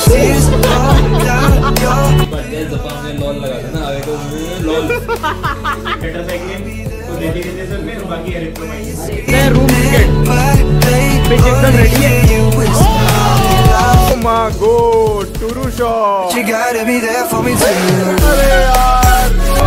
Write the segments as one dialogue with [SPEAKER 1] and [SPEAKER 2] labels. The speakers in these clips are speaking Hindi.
[SPEAKER 1] tears fall down your
[SPEAKER 2] lol लगा देना आगे तो लॉल टेट्रासाइक्लिन तो देती देते सब में बाकी एरिथ्रोमाइसिन रूम क्रिकेट पिच एकदम रेडी है। Oh my God true shot
[SPEAKER 1] You gotta be there for me too.
[SPEAKER 2] अरे यार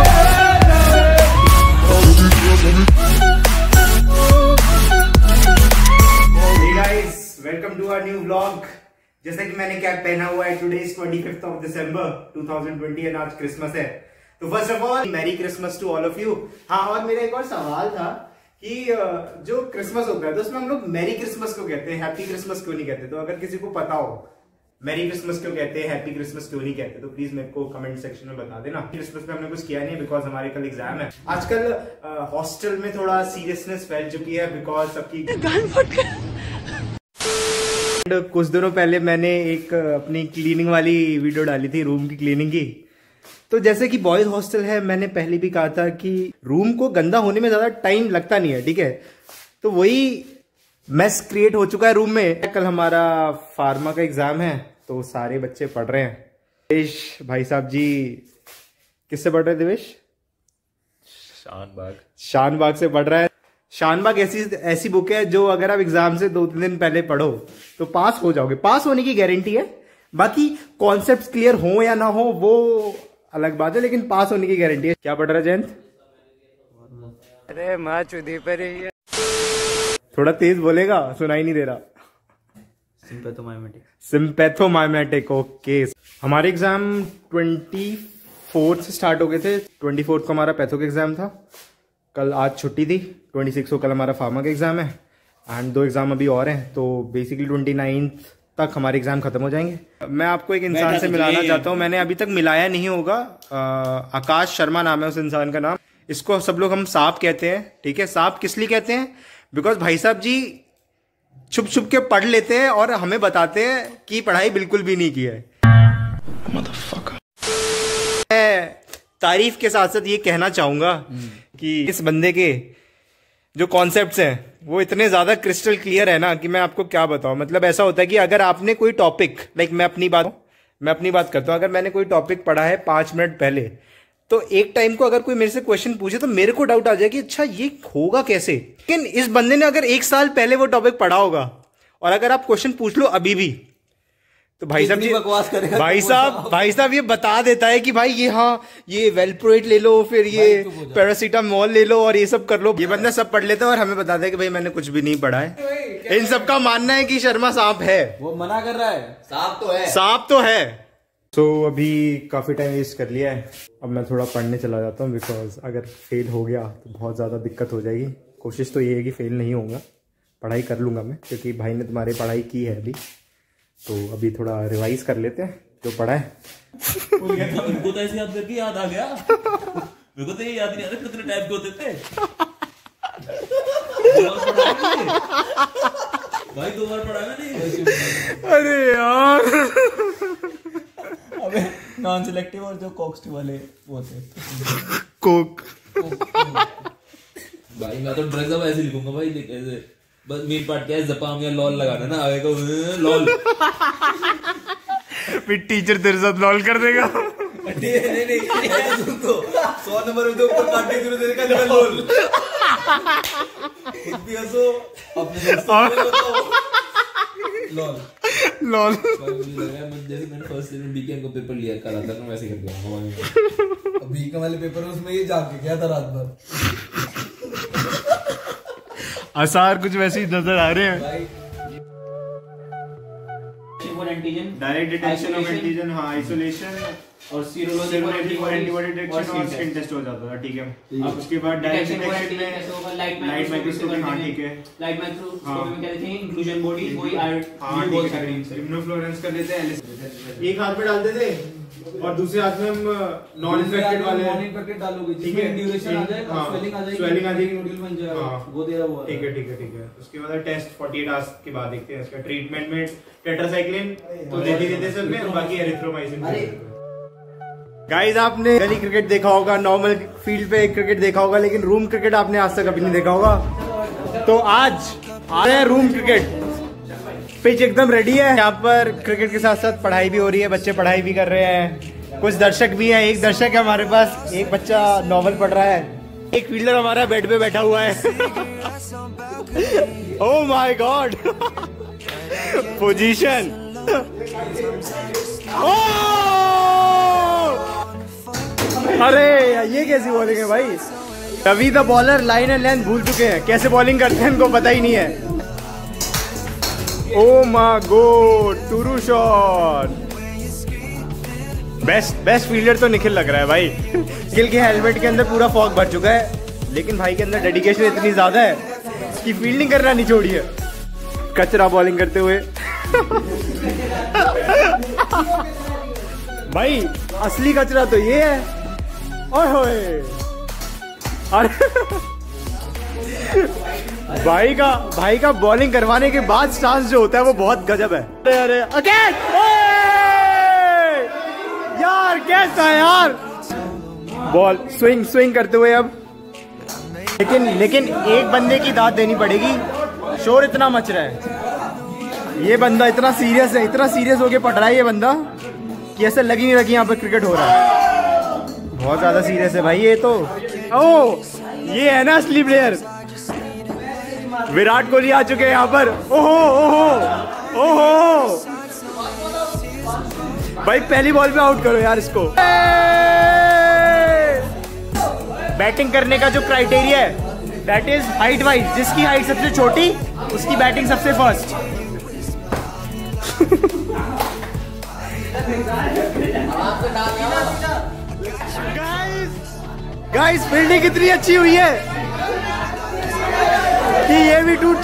[SPEAKER 2] Hey guys, welcome to our new vlog. जैसा कि मैंने कैप पहना हुआ है, today is 25th of December 2020 और आज क्रिसमस है। तो first of all merry Christmas to all of you. हाँ, और मेरा एक और सवाल था कि जो क्रिसमस होता है तो उसमें हम लोग मैरी क्रिसमस क्यों कहते हैं, हैप्पी क्रिसमस क्यों नहीं कहते? तो अगर किसी को पता हो मैरी क्रिसमस क्यों कहते हैं, हैप्पी क्रिसमस क्यों नहीं कहते, तो प्लीज मेरे को कमेंट सेक्शन में बता देना। क्रिसमस में हमने कुछ किया नहीं बिकॉज हमारे कल एग्जाम है। आजकल हॉस्टल में थोड़ा सीरियसनेस फैल चुकी है बिकॉज सबकी कुछ दिनों पहले मैंने एक अपनी क्लीनिंग वाली वीडियो डाली थी, रूम की क्लीनिंग की। तो जैसे कि बॉयज हॉस्टल है, मैंने पहले भी कहा था कि रूम को गंदा होने में ज्यादा टाइम लगता नहीं है, ठीक है। तो वही मेस क्रिएट हो चुका है रूम में। कल हमारा फार्मा का एग्जाम है तो सारे बच्चे पढ़ रहे हैं। देवेश भाई साहब जी किससे पढ़ रहे हैं? देवेश शानबाग से पढ़ रहा है। शानबाग ऐसी बुक है जो अगर आप एग्जाम से 2-3 दिन पहले पढ़ो तो पास हो जाओगे। पास होने की गारंटी है, बाकी कॉन्सेप्ट्स क्लियर हो या ना हो वो अलग बात है, लेकिन पास होने की गारंटी है। क्या पढ़ रहा है जयंत?
[SPEAKER 3] अरे माँ चुदी पर ही है।
[SPEAKER 2] थोड़ा तेज बोलेगा, सुनाई नहीं दे रहा। Sympathomimetic, okay. हमारे एग्जाम 24 से स्टार्ट हो गए थे। 24 को हमारा पैथो का एग्जाम था। कल आज छुट्टी थी। 26 को कल हमारा फार्मा का एग्जाम है एंड 2 एग्जाम अभी और हैं। तो बेसिकली 29 तक हमारे एग्जाम खत्म हो जाएंगे। मैं आपको एक इंसान से मिलाना चाहता हूँ, मैंने अभी तक मिलाया नहीं होगा। आकाश शर्मा नाम है उस इंसान का नाम। इसको सब लोग हम सांप कहते हैं, ठीक है। सांप किस लिए कहते हैं? बिकॉज भाई साहब जी छुप छुप के पढ़ लेते हैं और हमें बताते हैं कि पढ़ाई बिल्कुल भी नहीं की है। तारीफ के साथ साथ ये कहना चाहूंगा कि इस बंदे के जो कॉन्सेप्ट्स हैं वो इतने ज्यादा क्रिस्टल क्लियर है ना कि मैं आपको क्या बताऊं। मतलब ऐसा होता है कि अगर आपने कोई टॉपिक, लाइक मैं अपनी बात करता हूं, अगर मैंने कोई टॉपिक पढ़ा है 5 मिनट पहले, तो एक टाइम को अगर कोई मेरे से क्वेश्चन पूछे तो मेरे को डाउट आ जाए कि अच्छा ये होगा कैसे। लेकिन इस बंदे ने अगर 1 साल पहले वो टॉपिक पढ़ा होगा और अगर आप क्वेश्चन पूछ लो अभी भी, तो भाई साहब जी बकवास करेगा। भाई साहब ये बता देता है कि भाई ये ये वेलप्रोइट ले लो, फिर ये पैरासीटामोल ले लो और ये सब कर लो। ये बंदा सब पढ़ लेता है और हमें बताता है कि भाई मैंने कुछ भी नहीं पढ़ा है। इन सबका मानना है कि शर्मा सांप है।
[SPEAKER 3] वो मना कर रहा है,
[SPEAKER 2] सांप तो है। तो अभी काफी टाइम वेस्ट कर लिया है। अब मैं थोड़ा पढ़ने चला जाता हूँ बिकॉज अगर फेल हो गया तो बहुत ज्यादा दिक्कत हो जाएगी। कोशिश तो ये है कि फेल नहीं होगा, पढ़ाई कर लूंगा मैं, क्योंकि भाई ने तुम्हारी पढ़ाई की है अभी। तो अभी थोड़ा रिवाइज कर लेते हैं जो पढ़ा है।
[SPEAKER 4] उनको तो ऐसे याद करके याद आ गया। मेरे को तो ये याद नहीं आ रहा कितने टाइप के होते थे। भाई 2 बार पढ़ा मैंने।
[SPEAKER 2] अरे यार
[SPEAKER 3] अबे नॉन सिलेक्टिव और जो कोक्सटिव वाले वो थे।
[SPEAKER 2] कोक
[SPEAKER 4] भाई मैं तो ड्रग्स अब ऐसे लिखूंगा भाई, ऐसे बस मेन पार्ट क्या है, जपाम या लॉल लगाना ना, आगे को लॉल।
[SPEAKER 2] फिर टीचर तेरे साथ लॉल कर देगा।
[SPEAKER 4] नहीं सुन तो 100 नंबर में तो ऊपर काटने की जरूरत है का लॉल। खुद भी हंसो अपने लॉल। जैसे मैंने फर्स्ट ईयर में बीकेएम का पेपर लिया करा था ना, वैसे कर दिया।
[SPEAKER 3] बीकेएम वाले पेपर उसमें ये जाके गया था रात भर।
[SPEAKER 2] आसार कुछ वैसे ही नजर आ रहे हैं। डायरेक्ट डिटेक्शन ऑफ एंटीजन, हाँ, आइसोलेशन
[SPEAKER 4] और सीरोलॉजी
[SPEAKER 2] फॉर एंटीबॉडी डिटेक्शन और स्किन टेस्ट हो जाता था, ठीक है। अब उसके बाद डायरेक्ट डिटेक्शन में लाइट माइक्रोस्कोपी, हाँ ठीक है।
[SPEAKER 4] लाइट माइक्रोस्कोपी में क्या देते हैं, इंक्लूजन बॉडी, वही
[SPEAKER 2] इम्यूनोफ्लोरेंस कर लेते हैं। एक हाथ में डालते थे और दूसरे हाथ में हम नॉन इन्फेक्टेड वाले
[SPEAKER 3] डालोगे,
[SPEAKER 2] ठीक है।
[SPEAKER 3] ड्यूरेशन आ जाएगा, स्वेलिंग आ जाएगी, नोडुल बन जाएगा, वो दे रहा हुआ।
[SPEAKER 2] ठीक है। उसके बाद टेस्ट 48 आवर्स के बाद देखते हैं। इसका ट्रीटमेंट में टेट्रासाइक्लिन तो देते सब में, बाकी एरिथ्रोमाइसिन। गाइस आपने गली क्रिकेट देखा होगा, नॉर्मल फील्ड पे क्रिकेट देखा होगा, लेकिन रूम क्रिकेट आपने आज तक कभी नहीं देखा होगा। तो आज आ रहे हैं रूम क्रिकेट। पिच एकदम रेडी है। यहाँ पर क्रिकेट के साथ साथ पढ़ाई भी हो रही है, बच्चे पढ़ाई भी कर रहे हैं, कुछ दर्शक भी हैं। एक दर्शक है हमारे पास, एक बच्चा नॉवल पढ़ रहा है, एक फील्डर हमारा बेड पे बैठा हुआ है। Oh my God, position. अरे ये कैसी बॉलिंग है भाई। Ravi the bowler line and length भूल चुके हैं, कैसे बॉलिंग करते हैं इनको पता ही नहीं है। Oh my God, true shot. Best fielder तो निखिल लग रहा है भाई। निखिल के हेलमेट के अंदर पूरा फॉग भर चुका है, लेकिन भाई के अंदर डेडिकेशन इतनी ज्यादा है कि फील्डिंग करना नहीं छोड़ी है। कचरा बॉलिंग करते हुए। भाई असली कचरा तो ये है। ओए होए, भाई का बॉलिंग करवाने के बाद स्टांस जो होता है वो बहुत गजब है। अरे अगेन यार, कैसा है यार। बॉल स्विंग करते हुए अब, लेकिन एक बंदे की दाद देनी पड़ेगी। शोर इतना मच रहा है, ये बंदा इतना सीरियस होके पढ़ रहा है ये बंदा कि ऐसे लगी नहीं रखी यहाँ पर क्रिकेट हो रहा है। बहुत ज्यादा सीरियस है भाई ये तो। ये है ना असली प्लेयर। विराट कोहली आ चुके हैं यहाँ पर। ओहो भाई, पहली बॉल पे आउट करो यार इसको। बैटिंग करने का जो क्राइटेरिया है दैट इज हाइट वाइज, जिसकी हाइट सबसे छोटी उसकी बैटिंग सबसे फर्स्ट। गाइस फील्डिंग कितनी अच्छी हुई है कि ये भी टूट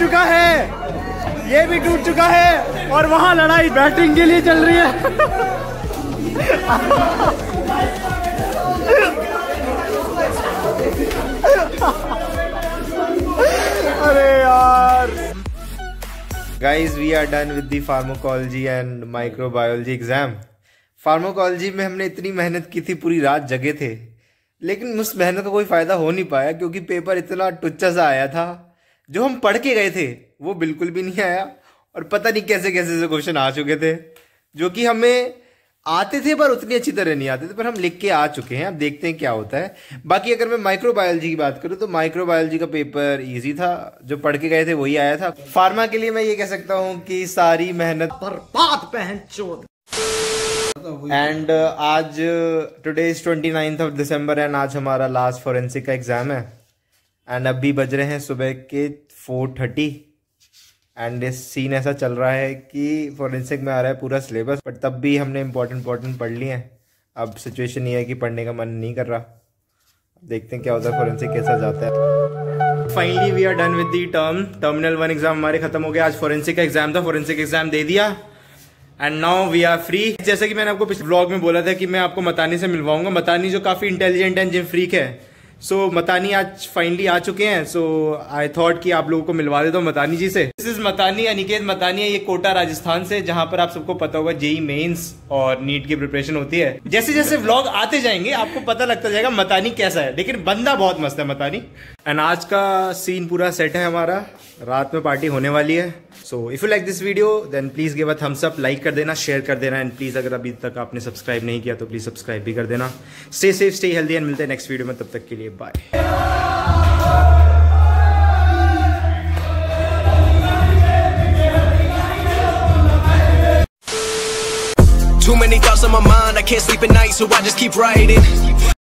[SPEAKER 2] चुका है, और वहां लड़ाई बैटिंग के लिए चल रही है। अरे यार। Guys we are done with the pharmacology and microbiology exam. Pharmacology में हमने इतनी मेहनत की थी, पूरी रात जगे थे, लेकिन उस मेहनत का कोई फायदा हो नहीं पाया क्योंकि पेपर इतना टुच्चा सा आया था। जो हम पढ़ के गए थे वो बिल्कुल भी नहीं आया, और पता नहीं कैसे कैसे से क्वेश्चन आ चुके थे जो कि हमें आते थे पर उतनी अच्छी तरह नहीं आते थे, पर हम लिख के आ चुके हैं। अब देखते हैं क्या होता है। बाकी अगर मैं माइक्रोबायोलॉजी की बात करूं तो माइक्रोबायोलॉजी का पेपर इजी था, जो पढ़ के गए थे वही आया था। फार्मा के लिए मैं ये कह सकता हूं कि सारी मेहनत बर्बाद पहनचोद। एंड आज टुडे इज 29 दिसंबर एंड आज हमारा लास्ट फॉरेंसिक का एग्जाम है। एंड अभी बज रहे हैं सुबह के 4:30 एंड इस सीन ऐसा चल रहा है कि फॉरेंसिक में आ रहा है पूरा सिलेबस, बट तब भी हमने इंपॉर्टेंट पढ़ लिए हैं। अब सिचुएशन ये है कि पढ़ने का मन नहीं कर रहा। देखते हैं क्या होता है, फॉरेंसिक कैसा जाता है। Finally we are done with the terminal 1 exam हमारे खत्म हो गया। आज फॉरेंसिक का एग्जाम था, फॉरेंसिक एग्जाम दे दिया and now we are free. जैसे कि मैंने आपको पिछले व्लॉग में बोला था कि मैं आपको मतानी से मिलवाऊंगा। मतानी जो काफी इंटेलिजेंट एंड जिम फ्रीक है, सो मतानी आज फाइनली आ चुके हैं। सो आई थॉट कि आप लोगों को मिलवा देता हूँ मतानी जी से। दिस इज मतानी, अनिकेत मतानी है। ये कोटा राजस्थान से, जहां पर आप सबको पता होगा जेई मेंस और नीट की प्रिपरेशन होती है। जैसे जैसे व्लॉग आते जाएंगे आपको पता लगता जाएगा मतानी कैसा है, लेकिन बंदा बहुत मस्त है मतानी। एंड आज का सीन पूरा सेट है हमारा, रात में पार्टी होने वाली है। So if you like this video then please give a thumbs up, like कर देना, शेयर कर देना, एंड प्लीज अगर अभी तक आपने सब्सक्राइब नहीं किया तो प्लीज सब्सक्राइब भी कर देना। Stay safe, stay healthy and मिलते हैं नेक्स्ट वीडियो में। तब तक के लिए bye.
[SPEAKER 1] Too many thoughts on my mind, I can't sleep at night, so I just keep writing.